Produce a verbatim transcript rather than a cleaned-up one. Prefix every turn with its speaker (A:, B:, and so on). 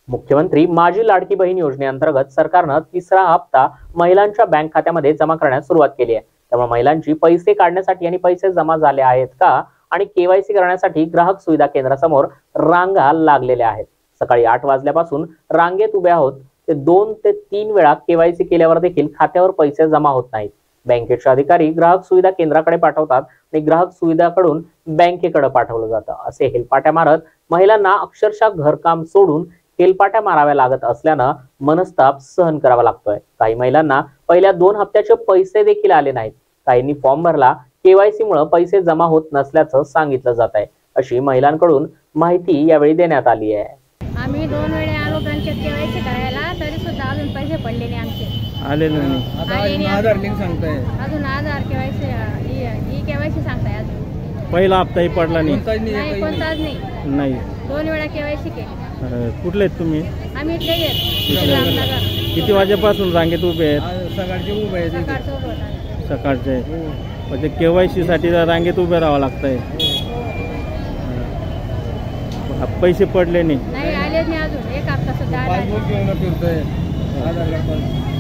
A: मुख्यमंत्री माझी लाडकी बहीण योजनेअंतर्गत सरकारनं तिसरा हप्ता महिलांच्या बँक खात्यामध्ये जमा करण्यास सुरुवात केली आहे। त्यामुळे महिलांची पैसे काढण्यासाठी आणि पैसे जमा झाले आहेत का आणि केवायसी करण्यासाठी ग्राहक सुविधा केंद्रासमोर रांगा लागलेल्या आहेत। सकाळी आठ वाजल्यापासून रांगेत उभे आहोत ते दोन ते तीन वेळा केवायसी केल्यावर देखील खात्यावर पैसे जमा होत नाहीत। बँकेचे अधिकारी ग्राहक सुविधा केंद्राकडे पाठवतात आणि ग्राहक सुविधाकडून बँकेकडे पाठवलं जातं। असे हेलपाट्या मारत महिलांना अक्षरशः घरकाम सोडून हेलपाट्या माराव्या लागत असल्यानं मनस्ताप सहन करावा लागतोय। काही महिलांना पहिल्या दोन हप्त्याचे पैसे देखील आले नाहीत। काहींनी फॉर्म भरला, केवायसी मुळे पैसे जमा होत नसल्याचं सांगितलं जात आहे, अशी महिलांकडून माहिती यावेळी देण्यात आली आहे।
B: आम्ही दोन वेळे आलो बँकेत केवायसी करायला, तरी सुद्धा अजून पैसे पडले नाही आमचे।
C: आले नाही।
D: आधार लिंक सांगताय,
B: अजून आधार केवायसी ई केवायसी सांगताय। अजून
C: पहिला हप्ताही पडला नाही,
B: नाही कोणताच नाही
C: नाही
B: दोन वेळा केवायसी केली।
C: कुठले आहेत तुम्ही?
B: आम्ही इथले रामनगर।
C: किती वाजेपासून रांगेत उभे आहेत?
D: सकाळचे उभे आहेत,
B: सकाळचं उभं होतं।
C: सकाळचे म्हणजे केवायसी साठी रांगेत उभे राहावं लागतंय। पैसे पडले नाही,
B: नाही आले नाही अजून, एक हप्ता सुद्धा आला नाही।
D: पासबुक घेऊन फिरतोय, आधार कार्ड